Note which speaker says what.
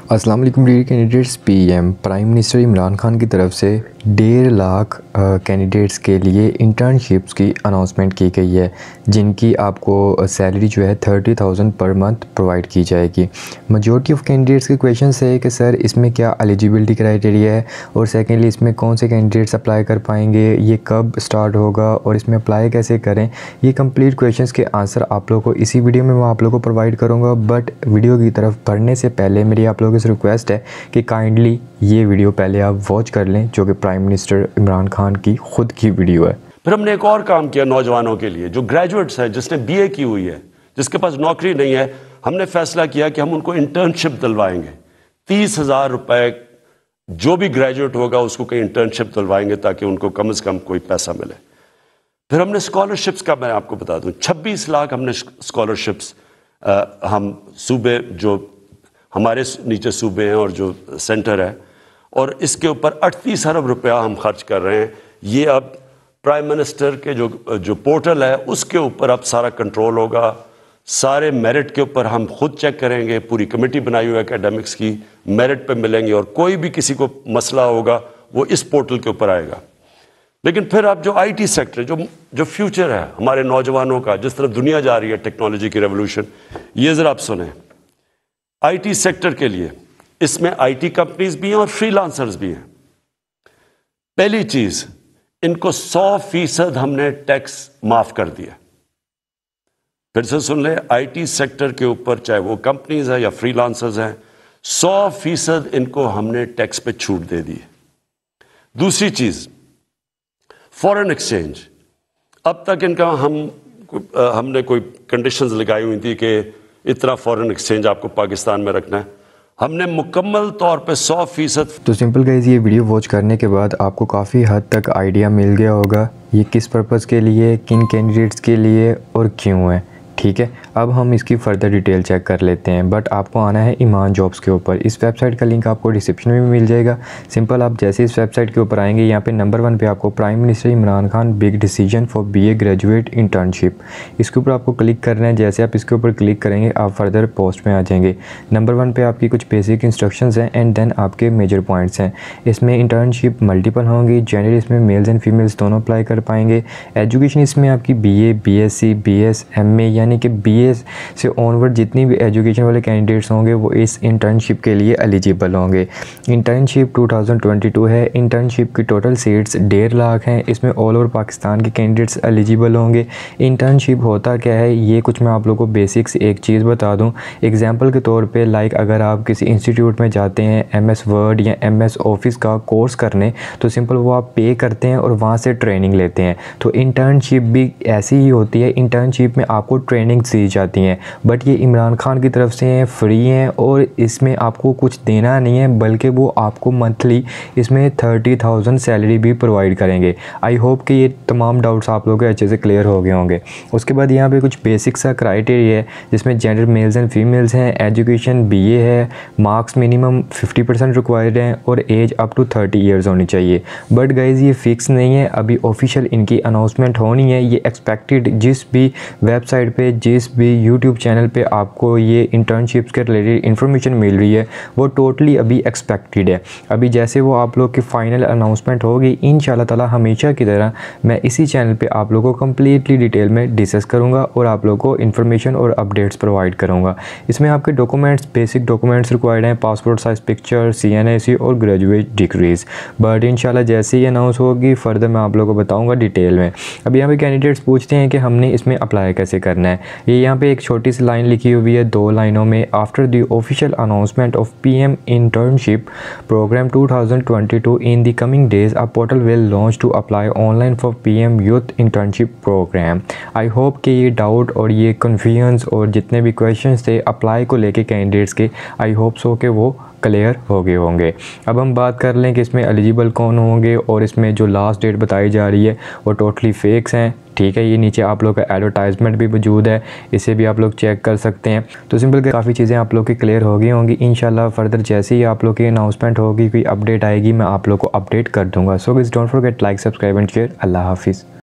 Speaker 1: अस्सलाम वालेकुम dear candidates. PM prime minister Imran Khan की तरफ से 1.5 लाख कैंडिडेट्स के लिए इंटर्नशिप्स की अनाउंसमेंट की गई है, जिनकी आपको सैलरी जो है 30,000 पर मंथ प्रोवाइड की जाएगी। मेजॉरिटी ऑफ कैंडिडेट्स के क्वेश्चन है कि सर इसमें क्या एलिजिबिलिटी क्राइटेरिया है, और सेकेंडली इसमें कौन से कैंडिडेट्स अप्लाई कर पाएंगे, ये कब स्टार्ट होगा और इसमें अप्लाई कैसे करें। ये कंप्लीट क्वेश्चंस के आंसर आप लोगों को इसी वीडियो में मैं आप लोगों को प्रोवाइड करूँगा। बट वीडियो की तरफ बढ़ने से पहले मेरी आप लोगों से रिक्वेस्ट है कि काइंडली ये वीडियो पहले आप वॉच कर लें, जो कि प्राइम मिनिस्टर इमरान खान की खुद की वीडियो है।
Speaker 2: फिर हमने एक और काम किया नौजवानों के लिए जो ग्रेजुएट्स हैं, जिसने बीए की हुई है, जिसके पास नौकरी नहीं है। हमने फैसला किया कि हम उनको इंटर्नशिप दिलवाएंगे। 30,000 रुपए जो भी ग्रेजुएट होगा उसको कहीं इंटर्नशिप दिलवाएंगे ताकि उनको कम से कम कोई पैसा मिले। फिर हमने स्कॉलरशिप्स का मैं आपको बता दूं 26 लाख हमने स्कॉलरशिप्स हम सूबे जो हमारे नीचे सूबे हैं और जो सेंटर है, और इसके ऊपर 38 अरब रुपया हम खर्च कर रहे हैं। ये अब प्राइम मिनिस्टर के जो पोर्टल है उसके ऊपर अब सारा कंट्रोल होगा। सारे मेरिट के ऊपर हम खुद चेक करेंगे, पूरी कमेटी बनाई हुई है एकेडमिक्स की, मेरिट पे मिलेंगे, और कोई भी किसी को मसला होगा वो इस पोर्टल के ऊपर आएगा। लेकिन फिर अब जो आईटी सेक्टर जो फ्यूचर है हमारे नौजवानों का, जिस तरफ दुनिया जा रही है टेक्नोलॉजी की रेवोल्यूशन, ये ज़रा आप सुने। आईटी सेक्टर के लिए इसमें आईटी कंपनीज भी हैं और फ्रीलांसर्स भी हैं। पहली चीज, इनको 100% हमने टैक्स माफ कर दिया। फिर से सुन ले, आईटी सेक्टर के ऊपर चाहे वो कंपनीज है या फ्रीलांसर्स हैं, 100% इनको हमने टैक्स पे छूट दे दी है। दूसरी चीज, फॉरेन एक्सचेंज। अब तक इनका हमने कोई कंडीशंस लगाई हुई थी कि इतना फॉरेन एक्सचेंज आपको पाकिस्तान में रखना है। हमने मुकम्मल तौर पे 100%।
Speaker 1: तो सिंपल गाइस, ये वीडियो वॉच करने के बाद आपको काफ़ी हद तक आइडिया मिल गया होगा ये किस पर्पज़ के लिए, किन कैंडिडेट्स के लिए और क्यों है। ठीक है, अब हम इसकी फ़र्दर डिटेल चेक कर लेते हैं। बट आपको आना है ईमान जॉब्स के ऊपर। इस वेबसाइट का लिंक आपको डिस्क्रिप्शन में भी मिल जाएगा। सिंपल, आप जैसे इस वेबसाइट के ऊपर आएंगे, यहाँ पे नंबर 1 पे आपको prime minister Imran Khan big decision for BA graduate internship, इसके ऊपर आपको क्लिक करना है। जैसे आप इसके ऊपर क्लिक करेंगे आप फर्दर पोस्ट में आ जाएंगे। नंबर 1 पे आपकी कुछ बेसिक इंस्ट्रक्शंस हैं एंड देन आपके मेजर पॉइंट्स हैं। इसमें इंटर्नशिप मल्टीपल होंगी। जेंडर इसमें मेल्स एंड फीमेल्स दोनों अप्लाई कर पाएंगे। एजुकेशन इसमें आपकी बीए, बीएससी, बीएस, एमए यानी कि बीए से ऑनवर्ड जितनी भी एजुकेशन वाले कैंडिडेट्स होंगे वो इस इंटर्नशिप के लिए एलिजिबल होंगे। इंटर्नशिप 2022 है। इंटर्नशिप की टोटल सीट्स 1.5 लाख हैं। इसमें ऑल ओवर पाकिस्तान के कैंडिडेट्स एलिजिबल होंगे। इंटर्नशिप होता क्या है ये कुछ मैं आप लोगों को बेसिक्स एक चीज़ बता दूं। एग्जांपल के तौर पे लाइक अगर आप किसी इंस्टीट्यूट में जाते हैं एमएस वर्ड या एमएस ऑफिस का कोर्स करने, तो सिंपल वो आप पे करते हैं और वहाँ से ट्रेनिंग लेते हैं। तो इंटर्नशिप भी ऐसी ही होती है। इंटर्नशिप में आपको ट्रेनिंग दी जाती हैं, बट ये इमरान खान की तरफ से फ्री हैं और इसमें आपको कुछ देना नहीं है, बल्कि वो आपको मंथली इसमें 30,000 सैलरी भी प्रोवाइड करेंगे। आई होप कि ये तमाम डाउट्स आप लोगों के अच्छे से क्लियर हो गए होंगे। उसके बाद यहाँ पे कुछ बेसिक सा क्राइटेरिया है जिसमें जेंडर मेल्स एंड फीमेल्स हैं, एजुकेशन बीए है, मार्क्स मिनिमम 50% रिक्वायर्ड हैं और एज अप टू 30 ईयर्स होनी चाहिए। बट गाइज ये फिक्स नहीं है, अभी ऑफिशियल इनकी अनाउंसमेंट होनी है। ये एक्सपेक्टेड जिस भी वेबसाइट पे, जिस भी यूट्यूब चैनल पे आपको ये इंटर्नशिप्स के रिलेटेड इन्फॉर्मेशन मिल रही है वो टोटली अभी एक्सपेक्टेड है। अभी जैसे वो आप लोग की फ़ाइनल अनाउंसमेंट होगी इंशाल्लाह ताला हमेशा की तरह मैं इसी चैनल पे आप लोगों को कम्प्लीटली डिटेल में डिस्कस करूँगा और आप लोगों को इन्फॉर्मेशन और अपडेट्स प्रोवाइड करूँगा। इसमें आपके डॉक्यूमेंट्स, बेसिक डॉक्यूमेंट्स रिक्वायर्ड हैं, पासपोर्ट साइज़ पिक्चर, CNIC और ग्रेजुएट डिग्रीज। बट इंशाल्लाह जैसे ही अनाउंस होगी फर्दर मैं आप लोगों को बताऊँगा डिटेल में। अब यहाँ पे कैंडिडेट्स पूछते हैं कि हमने इसमें अप्लाई कैसे करना है। ये यहाँ पे एक छोटी सी लाइन लिखी हुई है 2 लाइनों में। After the official announcement of PM internship program 2022 in the coming days a portal will launch to apply online for PM youth internship program. I hope कि ये डाउट और ये कन्फ्यूजन्स और जितने भी क्वेश्चंस थे अप्लाई को लेके कैंडिडेट्स के, आई होप सो कि वो क्लियर हो गए होंगे। अब हम बात कर लें कि इसमें एलिजिबल कौन होंगे, और इसमें जो लास्ट डेट बताई जा रही है वो टोटली फेक्स हैं। ठीक है, ये नीचे आप लोग का एडवर्टाइजमेंट भी मौजूद है, इसे भी आप लोग चेक कर सकते हैं। तो सिंपल काफ़ी चीज़ें आप लोग की क्लियर हो गई होंगी। इंशाल्लाह फर्दर जैसे ही आप लोग की अनाउंसमेंट होगी, कोई अपडेट आएगी, मैं आप लोग को अपडेट कर दूंगा। So guys don't forget like, subscribe and share. अल्लाह हाफिज़।